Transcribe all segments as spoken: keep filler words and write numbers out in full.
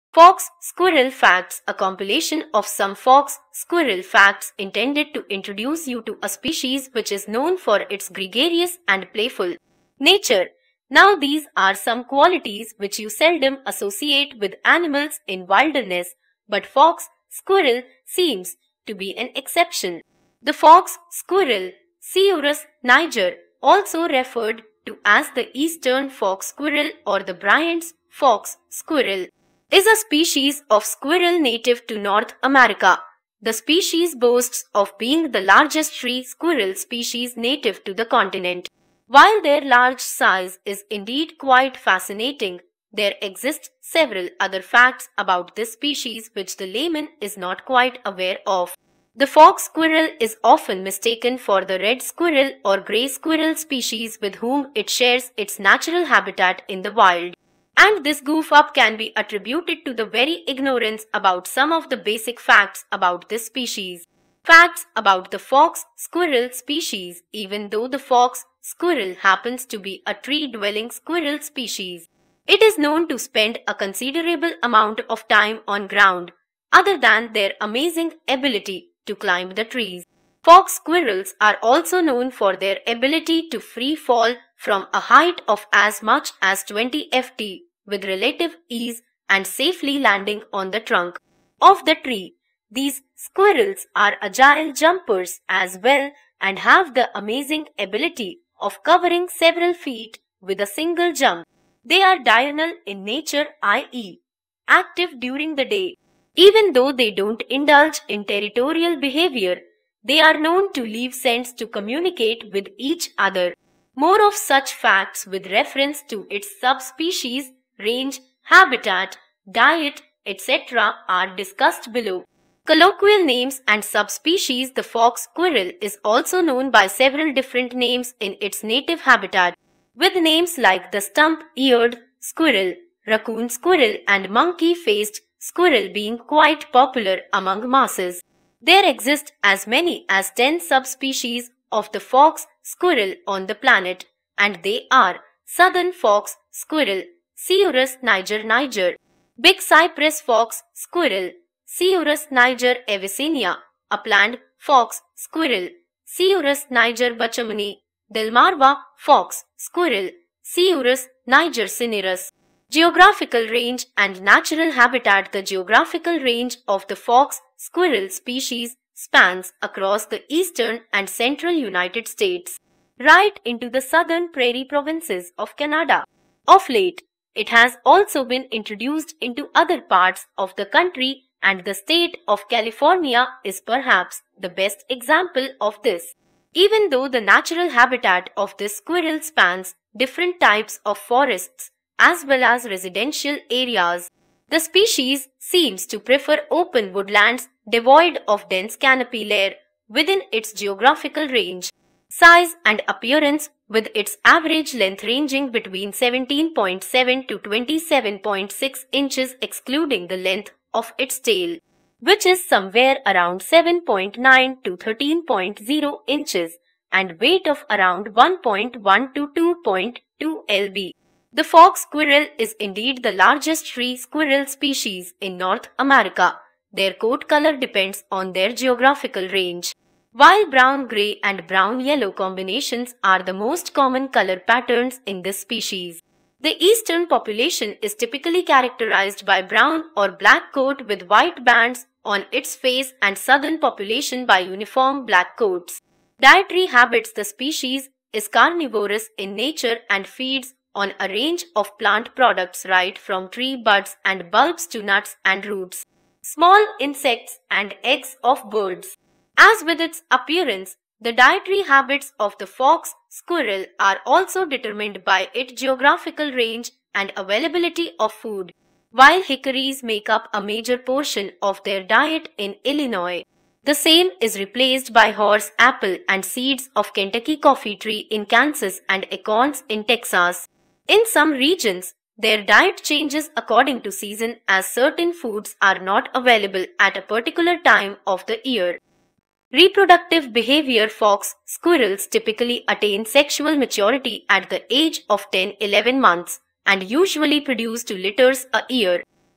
Fox Squirrel Facts, a compilation of some fox squirrel facts intended to introduce you to a species which is known for its gregarious and playful nature. Now these are some qualities which you seldom associate with animals in wilderness, but fox squirrel seems to be an exception. The fox squirrel, Sciurus niger, also referred to as the eastern fox squirrel or the Bryant's fox squirrel, is a species of squirrel native to North America. The species boasts of being the largest tree squirrel species native to the continent. While their large size is indeed quite fascinating, there exist several other facts about this species which the layman is not quite aware of. The fox squirrel is often mistaken for the red squirrel or grey squirrel species with whom it shares its natural habitat in the wild. And this goof-up can be attributed to the very ignorance about some of the basic facts about this species. Facts about the fox squirrel species. Even though the fox squirrel happens to be a tree-dwelling squirrel species, it is known to spend a considerable amount of time on ground, other than their amazing ability to climb the trees. Fox squirrels are also known for their ability to free fall from a height of as much as twenty feet with relative ease and safely landing on the trunk of the tree. These squirrels are agile jumpers as well and have the amazing ability of covering several feet with a single jump. They are diurnal in nature, that is, active during the day. Even though they don't indulge in territorial behavior, they are known to leave scents to communicate with each other. More of such facts with reference to its subspecies, range, habitat, diet, et cetera are discussed below. Colloquial names and subspecies. The fox squirrel is also known by several different names in its native habitat, with names like the stump-eared squirrel, raccoon squirrel and monkey-faced squirrel being quite popular among masses. There exist as many as ten subspecies of the fox squirrel on the planet, and they are southern fox squirrel, Sciurus niger niger, big cypress fox squirrel, Sciurus niger avicennia, upland fox squirrel, Sciurus niger bachamuni, Delmarva fox squirrel, Sciurus niger cinereus. Geographical range and natural habitat. The geographical range of the fox squirrel species spans across the eastern and central United States, right into the southern prairie provinces of Canada. Of late, it has also been introduced into other parts of the country, and the state of California is perhaps the best example of this. Even though the natural habitat of this squirrel spans different types of forests as well as residential areas, the species seems to prefer open woodlands devoid of dense canopy layer within its geographical range. Size and appearance. With its average length ranging between seventeen point seven to twenty-seven point six inches excluding the length of its tail, which is somewhere around seven point nine to thirteen point zero inches, and weight of around one point one to two point two pounds. The fox squirrel is indeed the largest tree squirrel species in North America. Their coat color depends on their geographical range. While brown-gray and brown-yellow combinations are the most common color patterns in this species, the eastern population is typically characterized by brown or black coat with white bands on its face, and southern population by uniform black coats. Dietary habits. The species is carnivorous in nature and feeds on a range of plant products right from tree buds and bulbs to nuts and roots, small insects and eggs of birds. As with its appearance, the dietary habits of the fox squirrel are also determined by its geographical range and availability of food. While hickories make up a major portion of their diet in Illinois, the same is replaced by horse apple and seeds of Kentucky coffee tree in Kansas and acorns in Texas. In some regions, their diet changes according to season as certain foods are not available at a particular time of the year. Reproductive behavior. Fox squirrels typically attain sexual maturity at the age of ten to eleven months and usually produce two litters a year.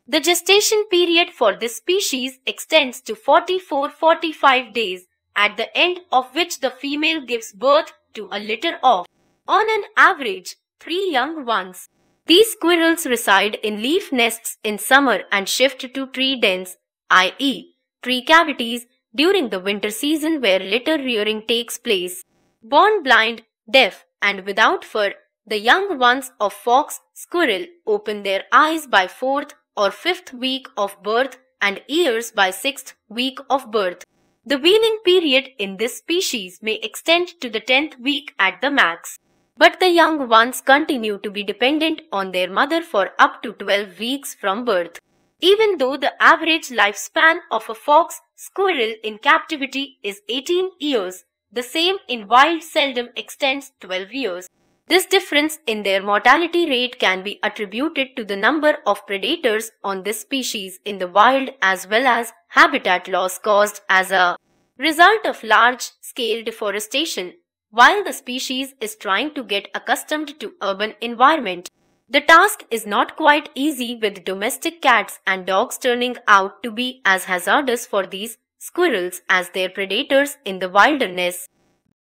The gestation period for this species extends to forty-four to forty-five days, at the end of which the female gives birth to a litter of, on an average, three young ones. These squirrels reside in leaf nests in summer and shift to tree dens, that is, tree cavities, during the winter season where litter rearing takes place. Born blind, deaf, and without fur, the young ones of fox squirrel open their eyes by fourth or fifth week of birth and ears by sixth week of birth. The weaning period in this species may extend to the tenth week at the max. But the young ones continue to be dependent on their mother for up to twelve weeks from birth. Even though the average lifespan of a fox squirrel in captivity is eighteen years, the same in wild seldom extends twelve years. This difference in their mortality rate can be attributed to the number of predators on this species in the wild as well as habitat loss caused as a result of large-scale deforestation. While the species is trying to get accustomed to urban environment, the task is not quite easy, with domestic cats and dogs turning out to be as hazardous for these squirrels as their predators in the wilderness.